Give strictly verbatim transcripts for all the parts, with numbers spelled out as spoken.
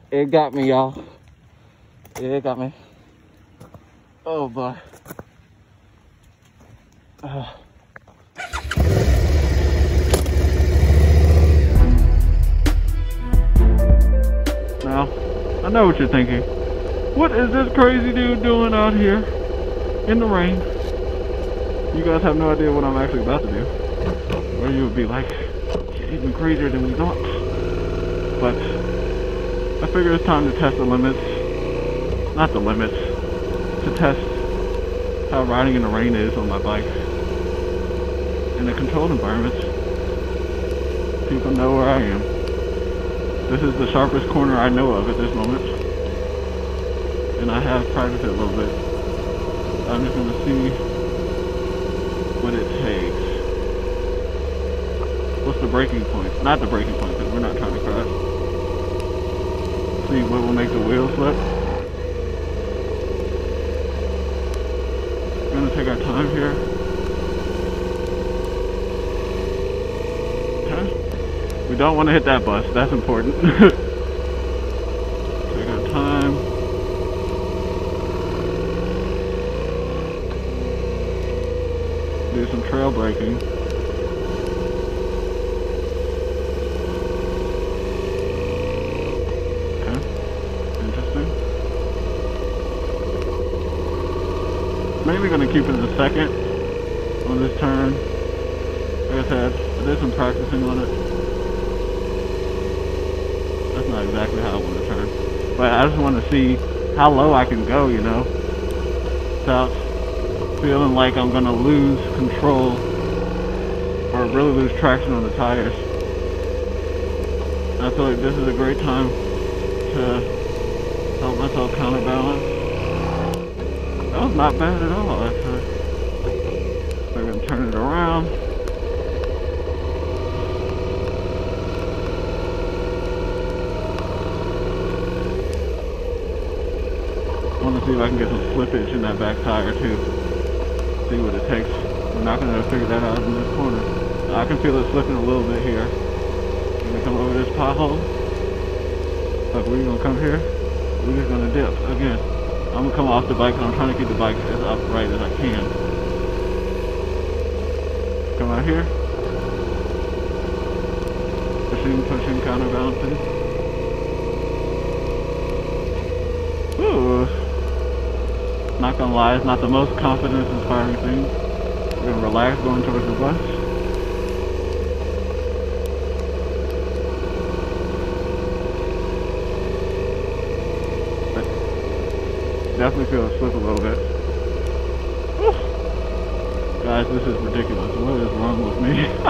It got me, y'all. It got me. Oh boy. Uh. Now, I know what you're thinking. What is this crazy dude doing out here in the rain? You guys have no idea what I'm actually about to do. Or you would be like, even crazier than we thought. But I figure it's time to test the limits. Not the limits. To test how riding in the rain is on my bike. In a controlled environment. People know where I am. This is the sharpest corner I know of at this moment. And I have practiced it a little bit. I'm just gonna see what it takes. What's the breaking point? Not the breaking point, because we're not trying to crash. See what will make the wheel slip. We're gonna take our time here. Okay. We don't want to hit that bus, that's important. Take our time. Do some trail braking. Mainly going to keep it as a second on this turn. Like I said, I did some practicing on it. That's not exactly how I want to turn. But I just want to see how low I can go, you know, without feeling like I'm going to lose control or really lose traction on the tires. And I feel like this is a great time to help myself counterbalance. That was not bad at all, actually. So I'm going to turn it around. I want to see if I can get some slippage in that back tire, too. See what it takes. We're not going to figure that out in this corner. I can feel it slipping a little bit here. I'm going to come over this pothole. Look, we're going to come here. We're just going to dip again. I'm gonna come off the bike and I'm trying to keep the bike as upright as I can. Come out here. Pushing, pushing, counterbalancing. Ooh. Not gonna lie, it's not the most confidence inspiring thing. We're gonna relax going towards the bus. Definitely feel it slip a little bit. Whew. Guys, this is ridiculous. What is wrong with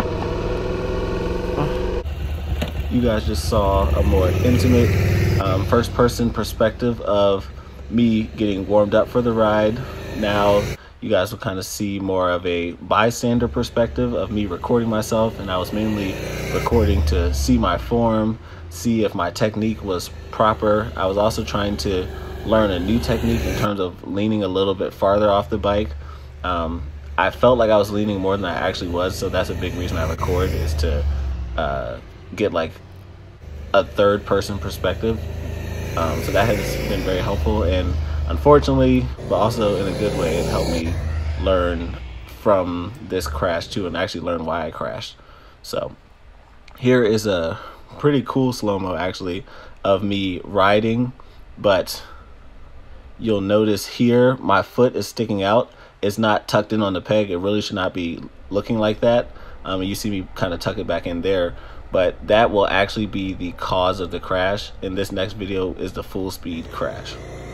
me? You guys just saw a more intimate um, first person perspective of me getting warmed up for the ride. Now you guys will kind of see more of a bystander perspective of me recording myself, and I was mainly recording to see my form, see if my technique was proper. I was also trying to learn a new technique in terms of leaning a little bit farther off the bike. Um, I felt like I was leaning more than I actually was, so that's a big reason I record, is to uh, get like a third person perspective. Um, so that has been very helpful, and unfortunately, but also in a good way, it helped me learn from this crash too, and actually learn why I crashed. So here is a pretty cool slow-mo actually of me riding, but you'll notice here my foot is sticking out. It's not tucked in on the peg. It really should not be looking like that. Um, you see me kind of tuck it back in there, but that will actually be the cause of the crash. In this next video is the full speed crash.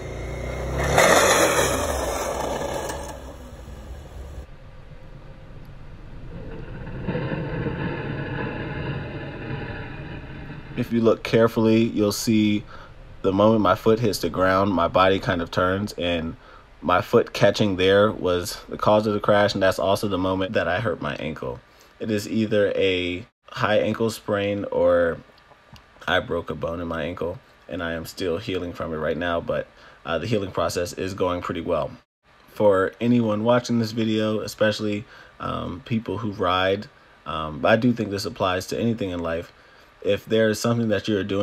If you look carefully, you'll see the moment my foot hits the ground, my body kind of turns, and my foot catching there was the cause of the crash, and that's also the moment that I hurt my ankle. It is either a high ankle sprain or I broke a bone in my ankle, and I am still healing from it right now, but uh, the healing process is going pretty well. For anyone watching this video, especially um, people who ride, um, I do think this applies to anything in life. If there is something that you're doing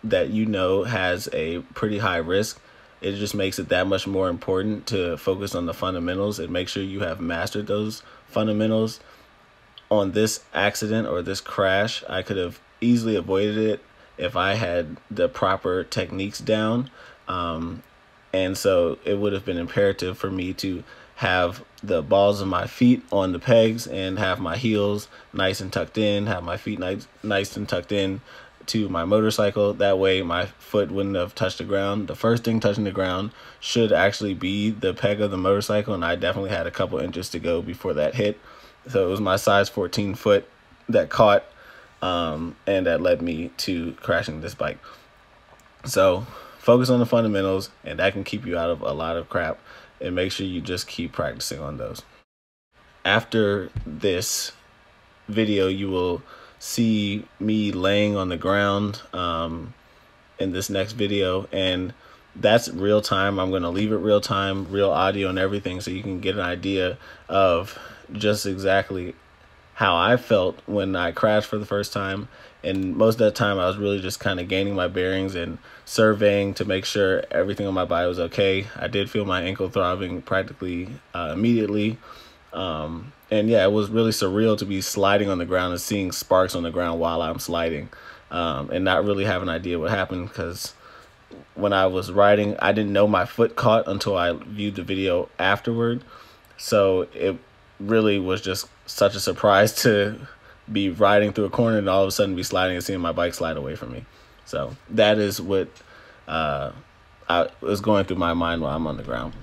that you know has a pretty high risk, it just makes it that much more important to focus on the fundamentals and make sure you have mastered those fundamentals. On this accident or this crash, I could have easily avoided it if I had the proper techniques down. Um, and so it would have been imperative for me to have the balls of my feet on the pegs and have my heels nice and tucked in, have my feet nice, nice and tucked in to my motorcycle. That way my foot wouldn't have touched the ground. The first thing touching the ground should actually be the peg of the motorcycle, and I definitely had a couple inches to go before that hit. So it was my size fourteen foot that caught, um, and that led me to crashing this bike. So focus on the fundamentals, and that can keep you out of a lot of crap, and make sure you just keep practicing on those. After this video, you will see me laying on the ground um, in this next video, and that's real time. I'm going to leave it real time, real audio and everything, so you can get an idea of just exactly how I felt when I crashed for the first time. And most of that time I was really just kind of gaining my bearings and surveying to make sure everything on my body was okay. I did feel my ankle throbbing practically uh, immediately. Um, and yeah, it was really surreal to be sliding on the ground and seeing sparks on the ground while I'm sliding, um, and not really have an idea what happened, because when I was riding, I didn't know my foot caught until I viewed the video afterward. So it really was just such a surprise to be riding through a corner and all of a sudden be sliding and seeing my bike slide away from me. So that is what uh, I was going through my mind while I'm on the ground.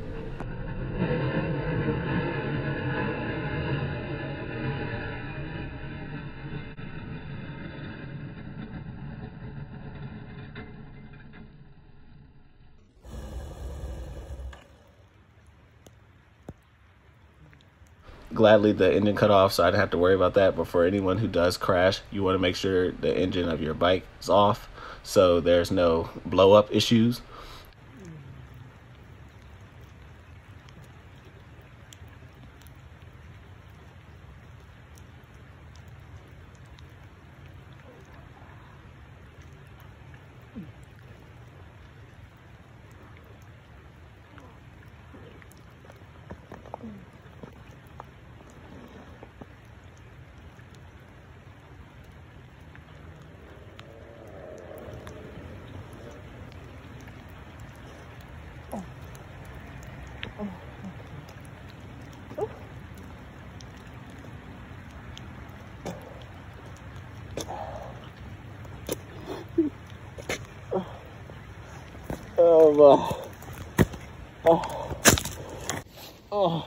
Gladly the engine cut off, so I didn't have to worry about that. But for anyone who does crash, you want to make sure the engine of your bike is off so there's no blow up issues. Oh, oh, oh.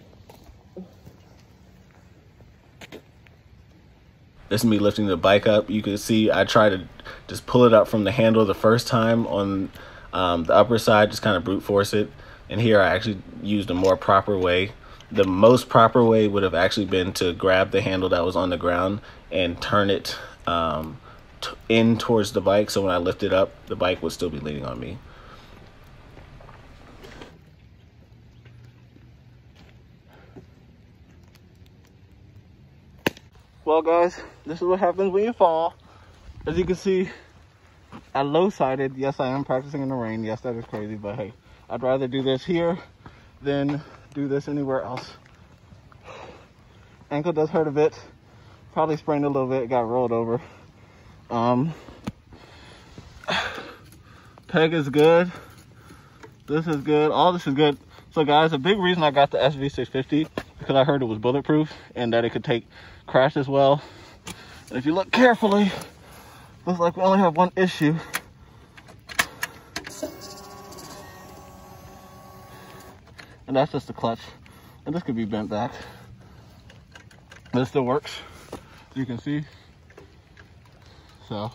This is me lifting the bike up. You can see I try to just pull it up from the handle the first time on um, the upper side, just kind of brute force it. And here I actually used a more proper way. The most proper way would have actually been to grab the handle that was on the ground and turn it um, t in towards the bike. So when I lift it up, the bike would still be leaning on me. Well guys, this is what happens when you fall. As you can see, I low-sided. Yes, I am practicing in the rain. Yes, that is crazy, but hey, I'd rather do this here than do this anywhere else. Ankle does hurt a bit. Probably sprained a little bit, got rolled over. Um, peg is good. This is good. All this is good. So guys, a big reason I got the S V six fifty because I heard it was bulletproof and that it could take crash as well. And if you look carefully, looks like we only have one issue. And that's just the clutch. And this could be bent back. But it still works, as you can see. So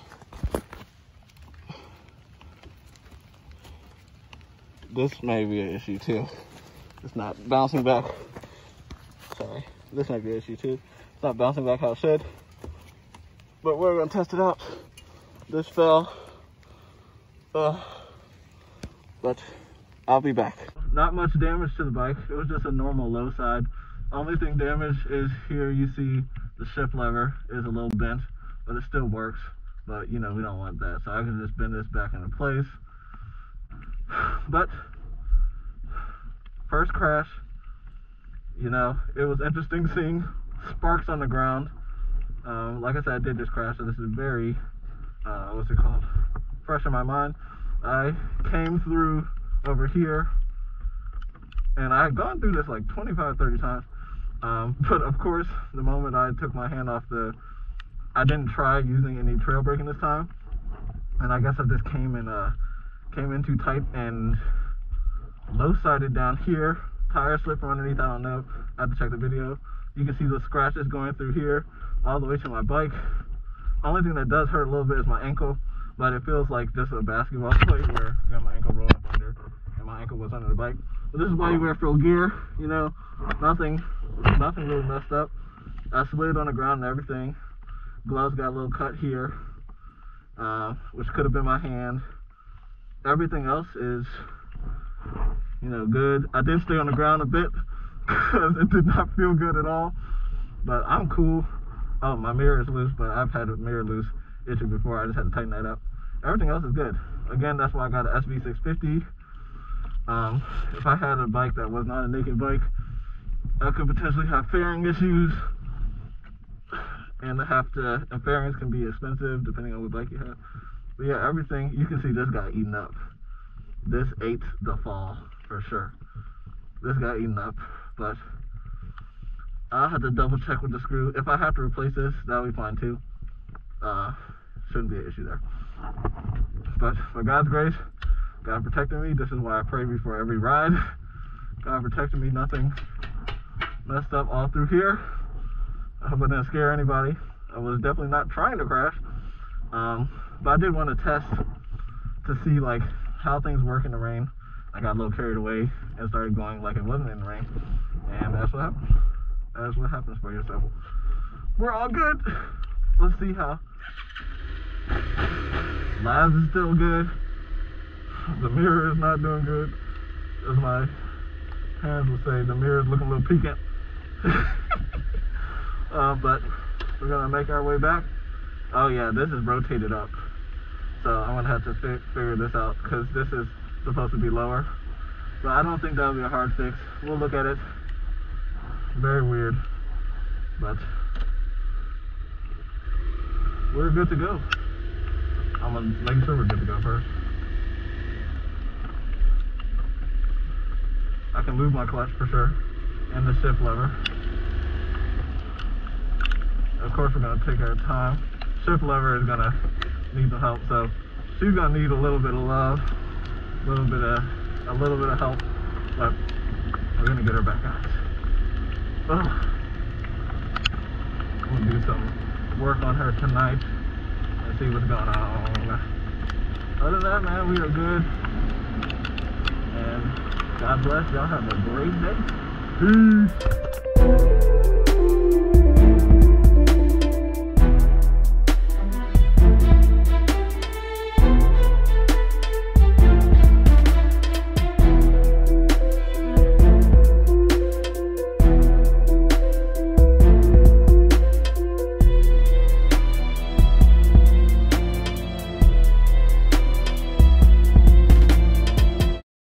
this may be an issue too. It's not bouncing back. Sorry, this might be an issue too. It's not bouncing back how it should. But we're gonna test it out. This fell. Uh, but I'll be back. Not much damage to the bike. It was just a normal low side. Only thing damaged is here you see the shift lever is a little bent, but it still works. but you know, we don't want that. So I can just bend this back into place. But first crash, you know, it was interesting seeing sparks on the ground. Um, like I said, I did just crash, so this is very, uh, what's it called, fresh in my mind. I came through over here, and I had gone through this like twenty-five, thirty times. Um, but of course, the moment I took my hand off the, I didn't try using any trail braking this time, and I guess I just came in, uh, came in too tight and low-sided down here. Tire slip from underneath, I don't know. I have to check the video. You can see the scratches going through here all the way to my bike. Only thing that does hurt a little bit is my ankle, but it feels like just a basketball play where I got my ankle rolled up under and my ankle was under the bike. But this is why you wear full gear, you know, nothing, nothing really messed up. I slid on the ground and everything. Gloves got a little cut here, uh, which could have been my hand. Everything else is, you know, good. I did stay on the ground a bit because it did not feel good at all, but I'm cool. Oh, my mirror is loose, but I've had a mirror loose issue before. I just had to tighten that up. Everything else is good. Again, that's why I got an S V six fifty. Um, if I had a bike that was not a naked bike, I could potentially have fairing issues, and have to, and fairings can be expensive depending on what bike you have. But yeah, everything, you can see this got eaten up. This ate the fall for sure. This got eaten up, but I'll have to double check with the screw. If I have to replace this, that'll be fine too. Uh, shouldn't be an issue there. But by God's grace, God protected me. This is why I pray before every ride. God protected me, nothing messed up all through here. I hope I didn't scare anybody. I was definitely not trying to crash. Um, but I did want to test to see like how things work in the rain. I got a little carried away and started going like it wasn't in the rain. And that's what happened. That's what happens for you. So we're all good. Let's see how. Labs is still good. The mirror is not doing good. As my hands would say, the mirror is looking a little piquant. uh, but we're gonna make our way back. Oh yeah, this is rotated up. So I'm gonna have to fi figure this out because this is supposed to be lower. But I don't think that'll be a hard fix. We'll look at it. Very weird, but we're good to go. I'm gonna make sure we're good to go first. I can move my clutch for sure, and the shift lever. Of course, we're gonna take our time. Shift lever is gonna need some help, so she's gonna need a little bit of love, a little bit of a little bit of help, but we're gonna get her back out. Oh, we'll do some work on her tonight and see what's going on. Other than that, man, we are good. And God bless. Y'all have a great day. Peace.